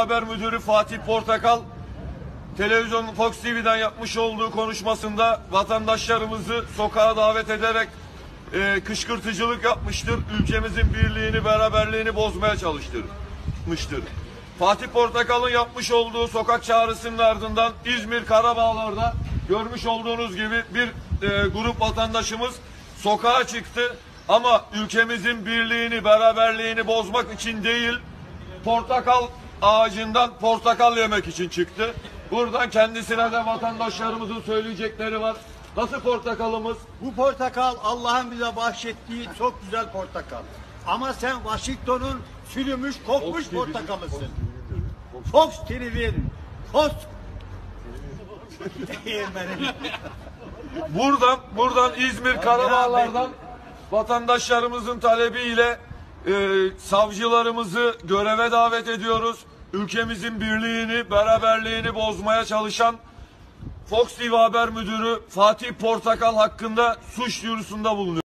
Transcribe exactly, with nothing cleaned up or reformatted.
Haber Müdürü Fatih Portakal, televizyon Fox T V'den yapmış olduğu konuşmasında vatandaşlarımızı sokağa davet ederek e, kışkırtıcılık yapmıştır. Ülkemizin birliğini, beraberliğini bozmaya çalıştırmıştır. Fatih Portakal'ın yapmış olduğu sokak çağrısının ardından İzmir Karabağlar'da görmüş olduğunuz gibi bir e, grup vatandaşımız sokağa çıktı. Ama ülkemizin birliğini, beraberliğini bozmak için değil, portakal ağacından portakal yemek için çıktı. Buradan kendisine de vatandaşlarımızın söyleyecekleri var. Nasıl portakalımız? Bu portakal Allah'ın bize bahşettiği çok güzel portakal. Ama sen Washington'un sürülmüş, kokmuş portakalısın. Fox T V'nin Fox Buradan, buradan İzmir Karabağlar'dan vatandaşlarımızın talebiyle e, savcılarımızı göreve davet ediyoruz. Ülkemizin birliğini, beraberliğini bozmaya çalışan Fox T V Haber Müdürü Fatih Portakal hakkında suç duyurusunda bulunuyor.